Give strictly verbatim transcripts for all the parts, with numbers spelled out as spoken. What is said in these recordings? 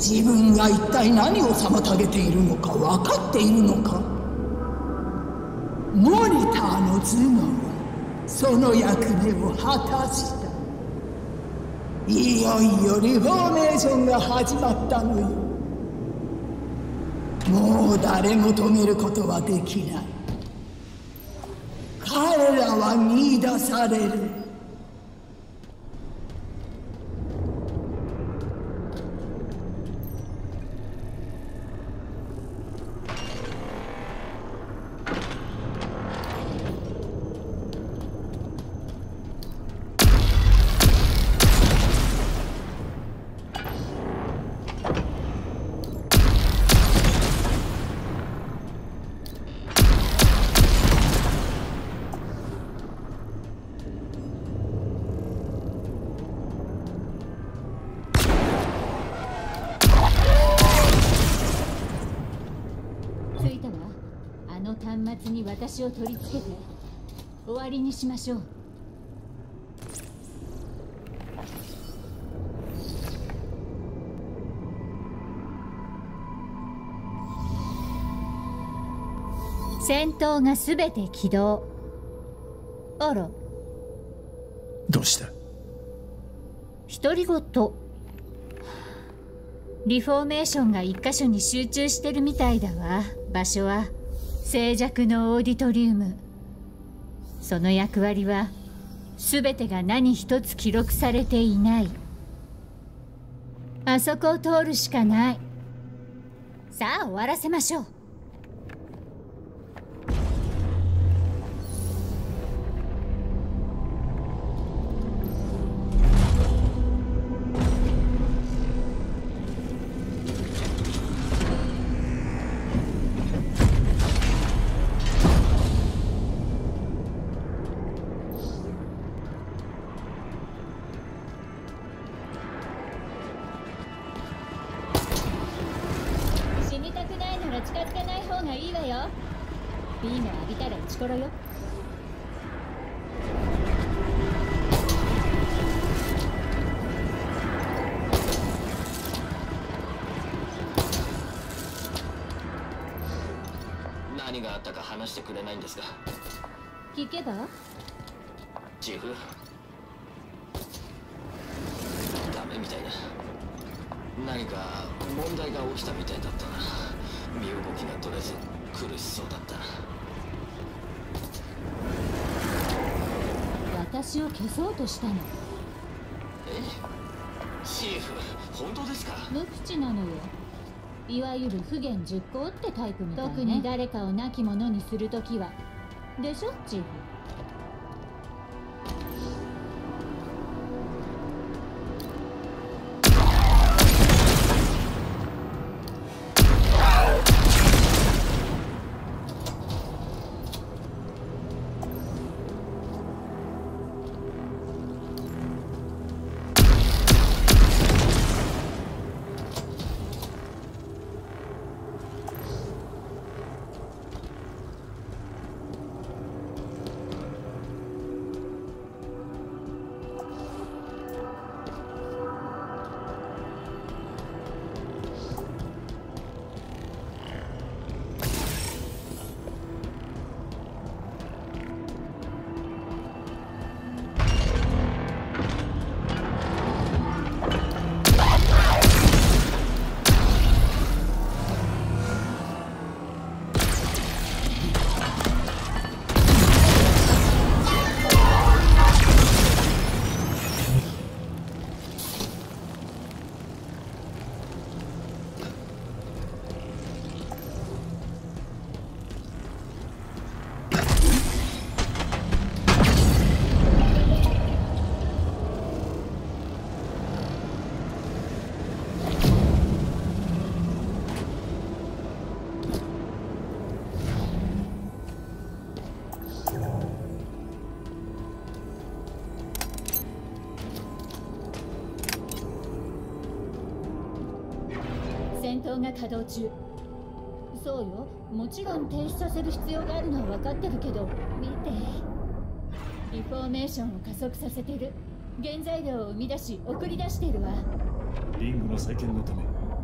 自分が一体何を妨げているのか分かっているのか。モニターの頭脳はその役目を果たした。いよいよリフォーメーションが始まったのよ。もう誰も止めることはできない。彼らは見出される。 端末に私を取り付けて終わりにしましょう。戦闘がすべて起動。あら、 どうした？ 独り言。リフォーメーションが一箇所に集中してるみたいだわ。場所は静寂のオーディトリウム。その役割は全てが何一つ記録されていない。あそこを通るしかない。さあ終わらせましょう。近づかない方がいいわよ。ビーム浴びたら撃ち殺よ。 何があったか話してくれないんですか？ 聞けば？ チーフ、ダメみたいな。何か問題が起きたみたいだったな。身動きが取れず苦しそうだった。 私を消そうとしたの？ え？チーフ、本当ですか？ 無口なのよ。いわゆる不言実行ってタイプみたいね。特に誰かを亡き者にするときは。でしょ、チーフ。戦闘が稼働中。そうよ、もちろん停止させる必要があるのは分かってるけど、見て。リフォーメーションを加速させてる。原材料を生み出し送り出してるわ。 リングの再建のため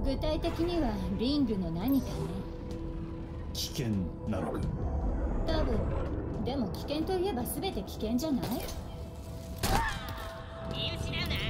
具体的にはリングの何かね。 危険なのか。 多分。でも危険といえば全て危険じゃない？見失うな。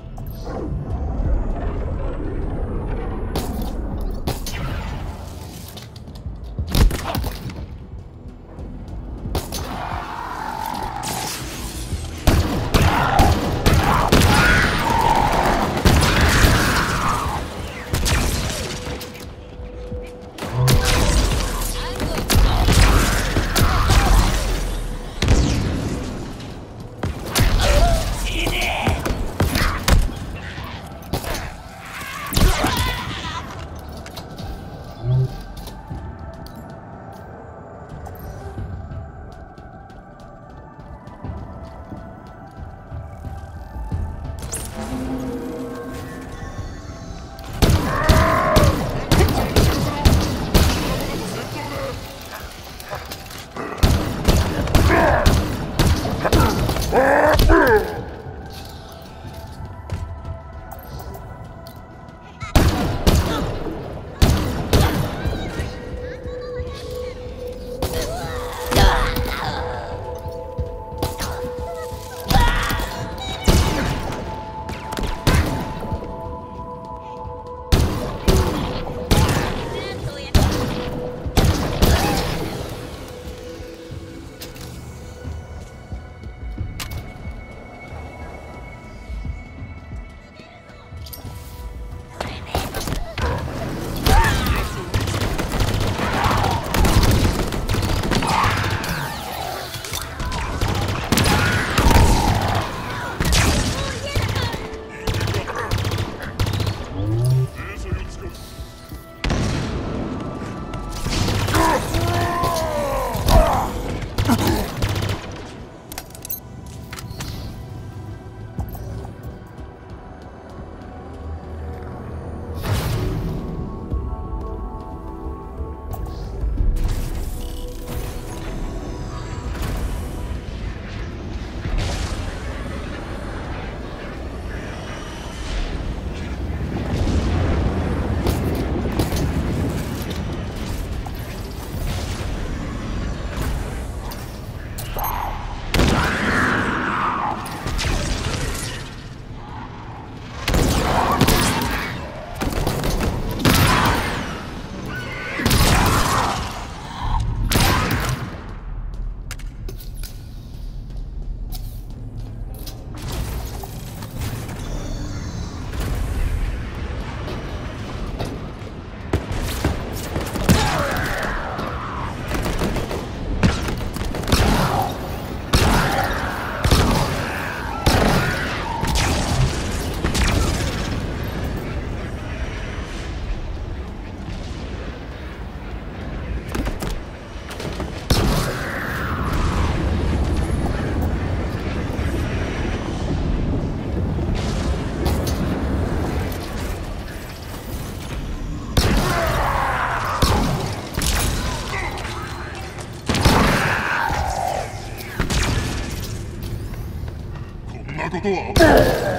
ことは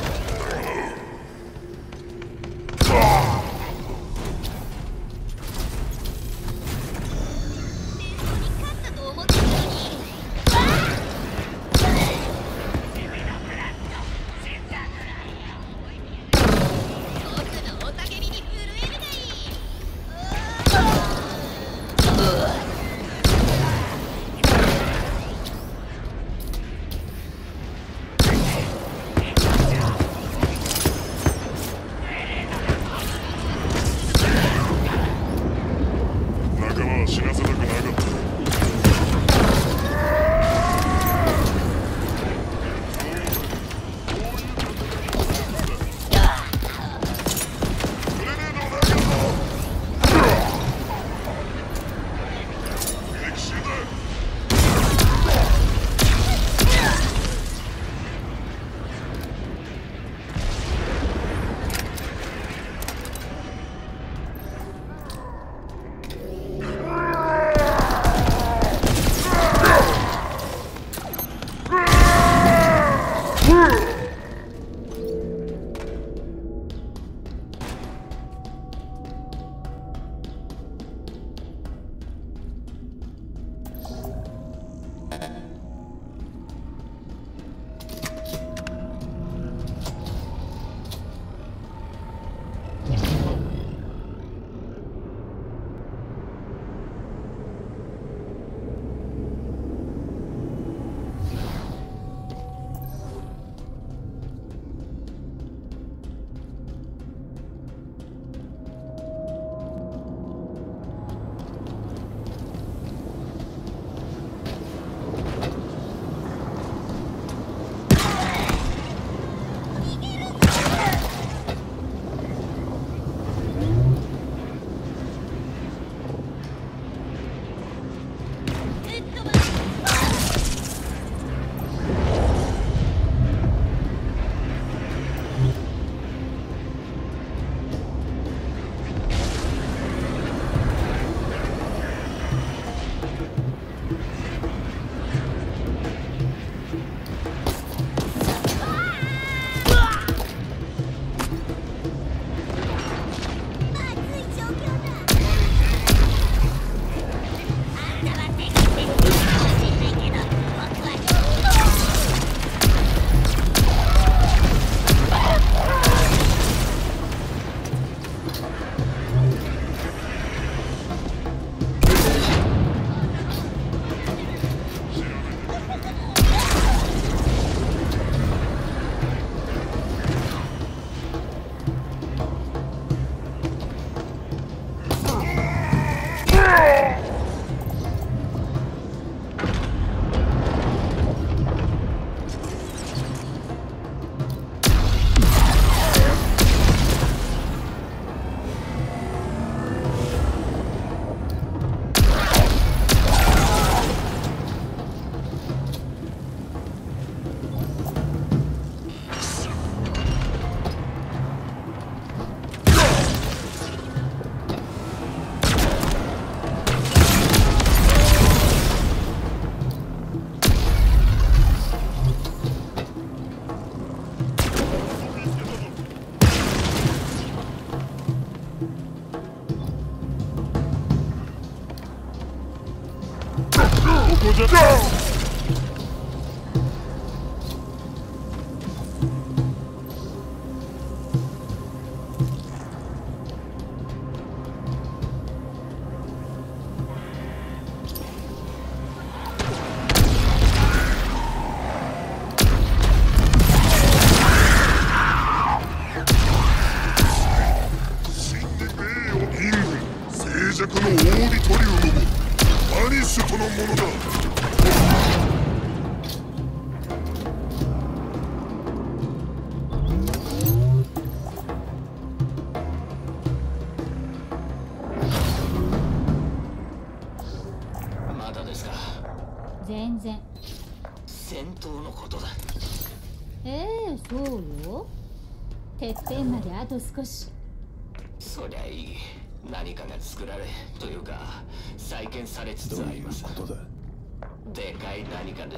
全然。 戦闘のことだ。 ええ、そうよ。てっぺんまであと少し。 そりゃいい。何かが作られというか再建されつつあります。 どういうことだ。 でかい何かです。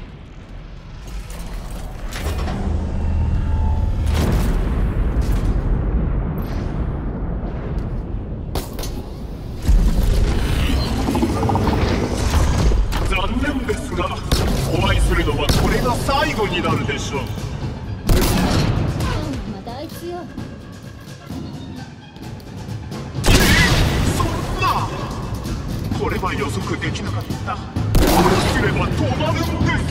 残念ですがお会いするのはこれが最後になるでしょう。 うん、またあいつよ。 そんなこれは予測できなかった。こうすれば止まるんです。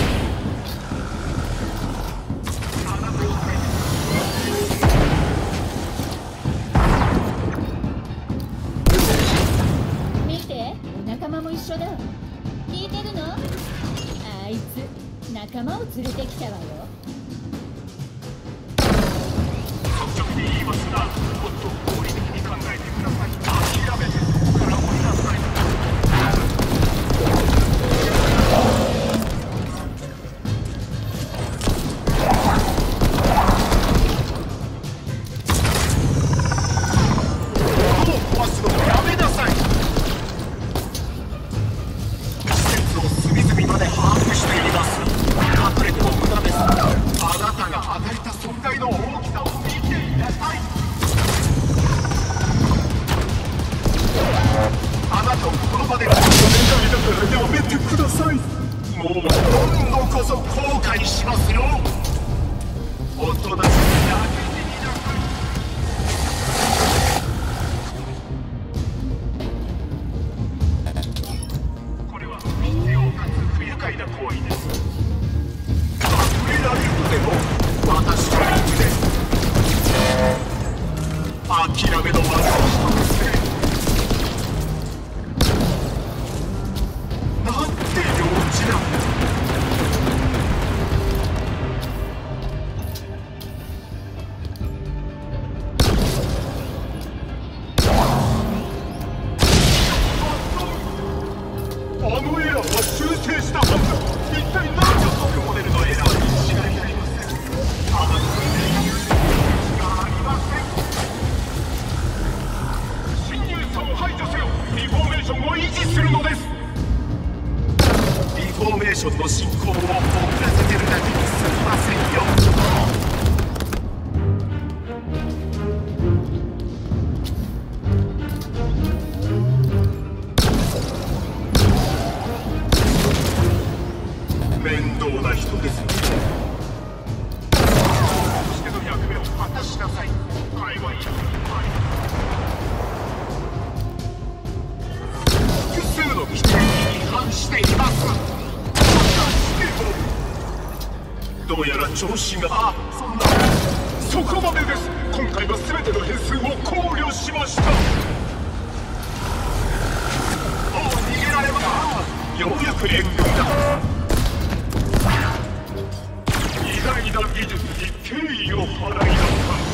見て、お仲間も一緒だ。聞いてるの？あいつ仲間を連れてきたわよ。 率直に言いますがもっと合理的に考えてください。諦めてそこから降りなさい。どうやら調子があそんなそこまでです。今回は全ての変数を考慮しました。もう逃げられます。ようやく援軍だ。偉大な技術に敬意を払いなさい。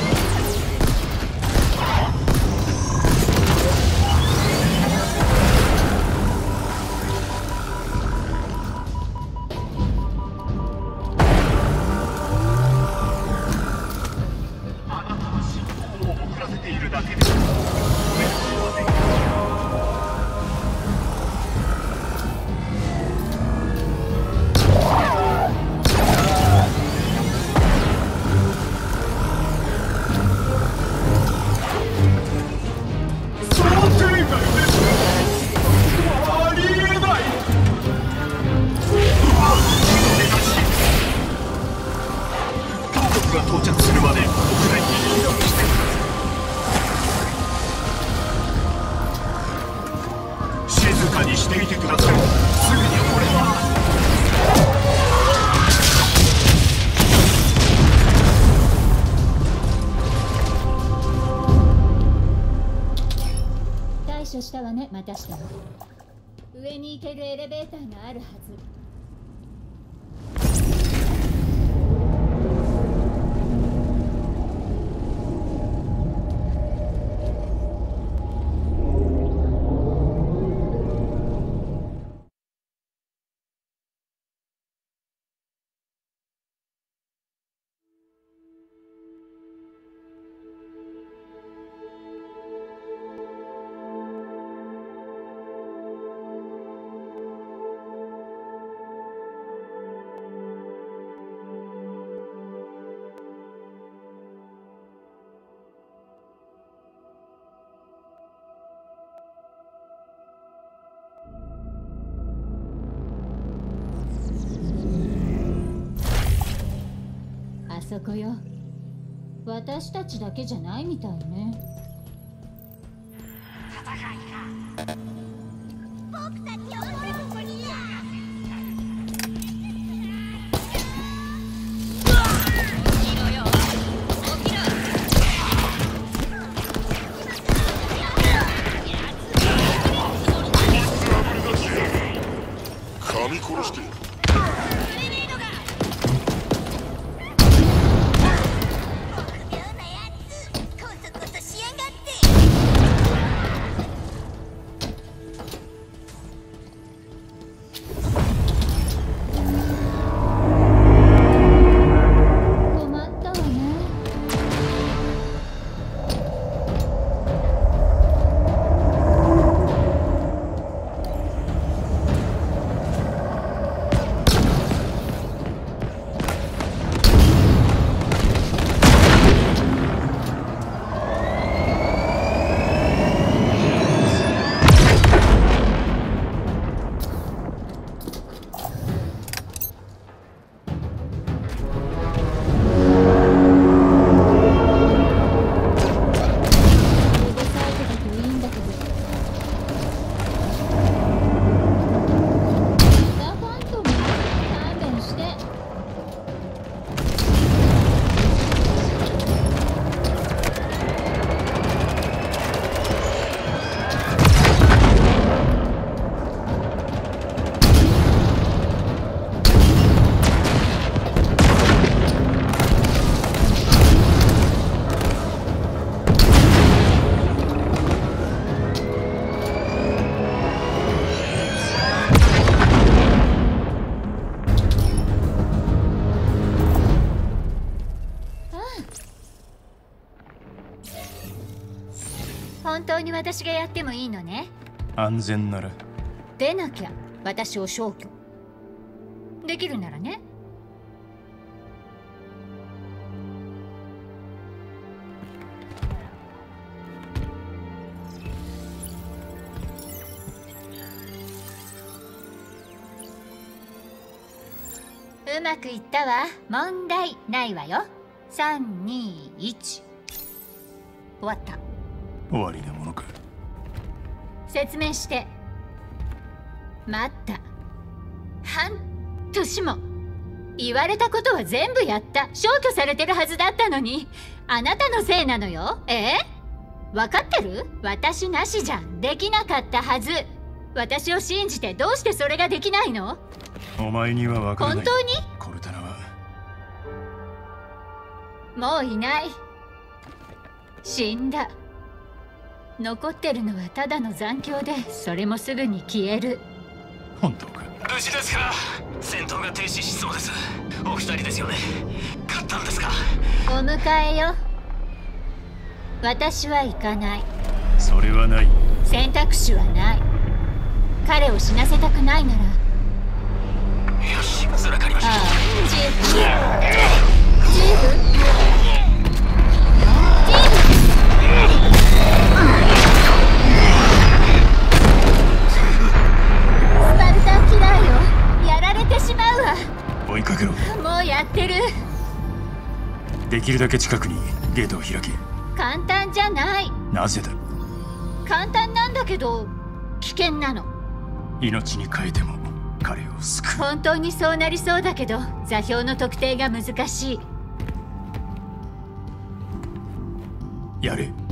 したわね、またしたわ。上に行けるエレベーターがあるはず。 そこよ。私たちだけじゃないみたいね。 僕たちをここにや。 噛み殺して本当に私がやってもいいのね。 安全なら。 でなきゃ私を消去できるならね。うまくいったわ。問題ないわよ。さんにいち。終わった。 終わりなものか。 説明して。待った。半年も。言われたことは全部やった。消去されてるはずだったのに。あなたのせいなのよ。え分かってる？私なしじゃできなかったはず。私を信じてどうしてそれができないの？ お前には分からない。 本当に？ コルタナはもういない。死んだ。残ってるのはただの残響で、それもすぐに消える。 本当か？ 無事ですか？戦闘が停止しそうです。お二人ですよね。勝ったんですか？ お迎えよ。私は行かない。 それはない。 選択肢はない。彼を死なせたくないなら。 よし、ずらかりました。 ああ、チーフ。チーフ。チーフ。スパルタン嫌いよ。やられてしまうわ。 追いかけろ。 もうやってる。 できるだけ近くにゲートを開け。 簡単じゃない。 なぜだ？ 簡単なんだけど危険なの。 命に代えても彼を救う。 本当にそうなりそうだけど座標の特定が難しい。 やれ。